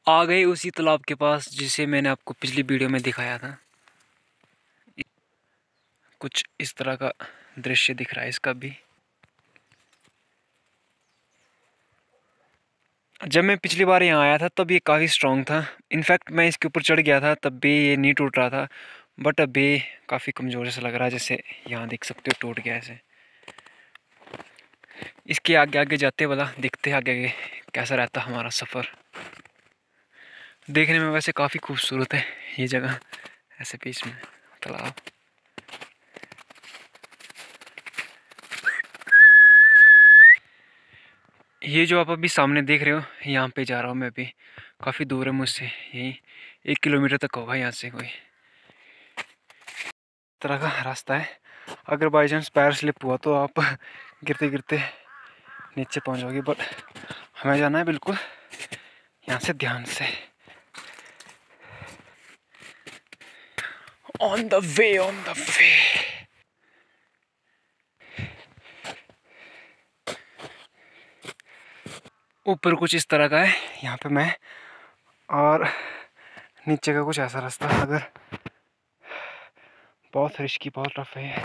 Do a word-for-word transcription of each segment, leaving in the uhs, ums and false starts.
आ गए उसी तालाब के पास जिसे मैंने आपको पिछली वीडियो में दिखाया था। कुछ इस तरह का दृश्य दिख रहा है इसका भी। जब मैं पिछली बार यहाँ आया था तब ये काफ़ी स्ट्रॉन्ग था। इनफैक्ट मैं इसके ऊपर चढ़ गया था तब भी ये नहीं टूट रहा था, बट अभी काफ़ी कमज़ोर से लग रहा है, जैसे यहाँ देख सकते हो टूट गया ऐसे। इसके आगे आगे जाते वाला देखते आगे आगे कैसा रहता हमारा सफ़र। देखने में वैसे काफ़ी खूबसूरत है ये जगह, ऐसे बीच में तालाब। ये जो आप अभी सामने देख रहे हो यहाँ पे जा रहा हूँ मैं अभी। काफ़ी दूर है मुझसे, यही एक किलोमीटर तक होगा यहाँ से कोई तरह का रास्ता है। अगर बाई चांस पैर स्लिप हुआ तो आप गिरते गिरते नीचे पहुँच जाओगे, बट हमें जाना है बिल्कुल यहाँ से ध्यान से। On the way on the way. ऊपर कुछ इस तरह का है यहाँ पे मैं, और नीचे का कुछ ऐसा रास्ता। अगर बहुत रिस्की, बहुत टफ है।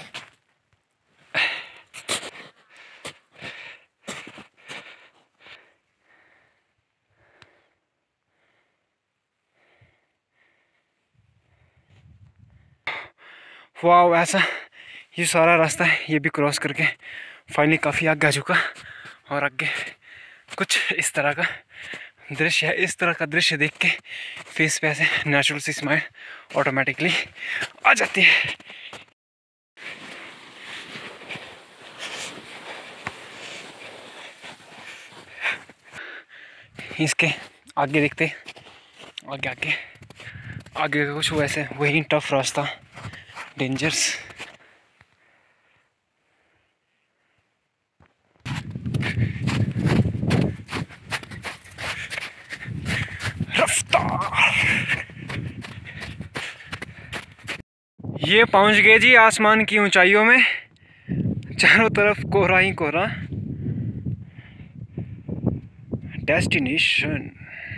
वाह, ऐसा ये सारा रास्ता है ये भी क्रॉस करके फाइनली काफ़ी आगे आ चुका। और आगे कुछ इस तरह का दृश्य है। इस तरह का दृश्य देख के फेस पे ऐसे नेचुरल सी स्माइल ऑटोमेटिकली आ जाती है। इसके आगे देखते, आगे आगे आगे का कुछ वैसे वही टफ रास्ता, डेंजर्स। ये पहुंच गए जी आसमान की ऊंचाइयों में। चारों तरफ कोहरा ही कोहरा। डेस्टिनेशन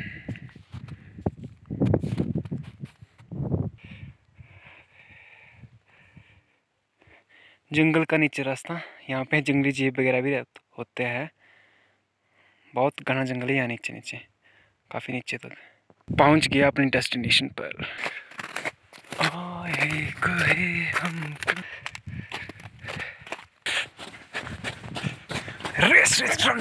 जंगल का नीचे रास्ता। यहाँ पे जंगली जीव वगैरह भी होते हैं। बहुत घना जंगल है यहाँ नीचे नीचे, काफ़ी नीचे तक। पहुँच गया अपनी डेस्टिनेशन पर। आए गए हम रेस रेस्टोरेंट।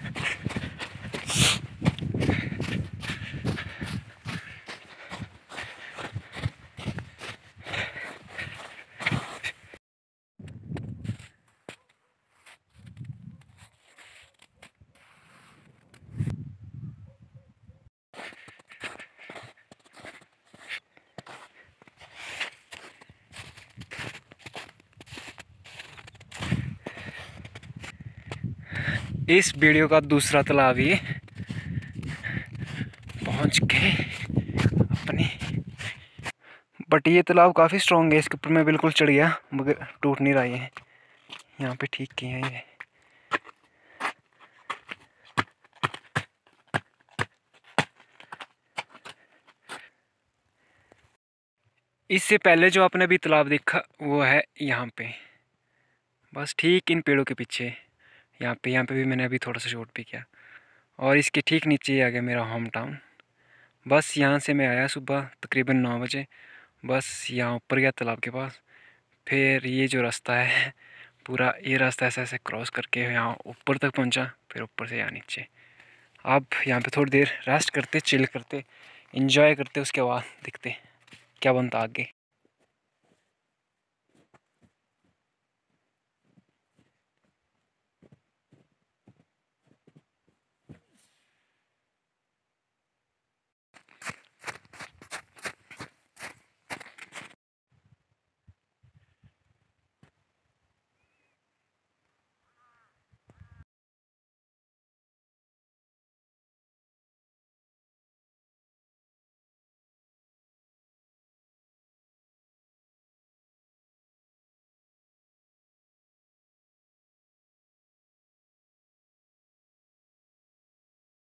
इस वीडियो का दूसरा तालाब ये पहुंच गए अपने। बट ये तालाब काफ़ी स्ट्रॉन्ग है, इसके ऊपर मैं बिल्कुल चढ़ गया मगर टूट नहीं रहा है। यहाँ पे ठीक किए हैं ये। इससे पहले जो आपने अभी तालाब देखा वो है यहाँ पे, बस ठीक इन पेड़ों के पीछे। यहाँ पे यहाँ पे भी मैंने अभी थोड़ा सा शूट भी किया। और इसके ठीक नीचे ही आ गया मेरा होम टाउन। बस यहाँ से मैं आया सुबह तकरीबन नौ बजे, बस यहाँ ऊपर गया तालाब के पास। फिर ये जो रास्ता है पूरा, ये रास्ता ऐसे ऐसे क्रॉस करके यहाँ ऊपर तक पहुँचा, फिर ऊपर से यहाँ नीचे। अब यहाँ पे थोड़ी देर रेस्ट करते, चिल करते, एंजॉय करते, उसके बाद देखते क्या बनता आगे।